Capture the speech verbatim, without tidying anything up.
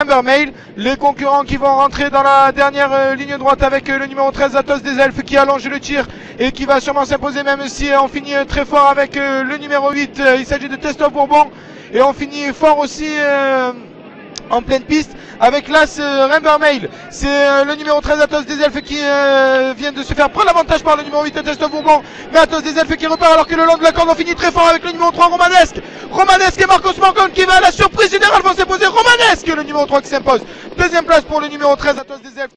Vermeil, les concurrents qui vont rentrer dans la dernière euh, ligne droite avec euh, le numéro treize Athos des Elfes qui allonge le tir et qui va sûrement s'imposer, même si euh, on finit euh, très fort avec euh, le numéro huit, euh, il s'agit de Testov Bourbon, et on finit fort aussi euh, en pleine piste avec l'As euh, Rembermail. C'est euh, le numéro treize Athos des Elfes qui euh, vient de se faire prendre l'avantage par le numéro huit Testov Bourbon, mais Athos des Elfes qui repart alors que le long de la corde on finit très fort avec le numéro trois Romanesque. Romanesque et Marcos Morgan qui va à la surprise générale vont s'imposer. Romanesque le numéro trois qui s'impose. Deuxième place pour le numéro treize Athos des Elfes.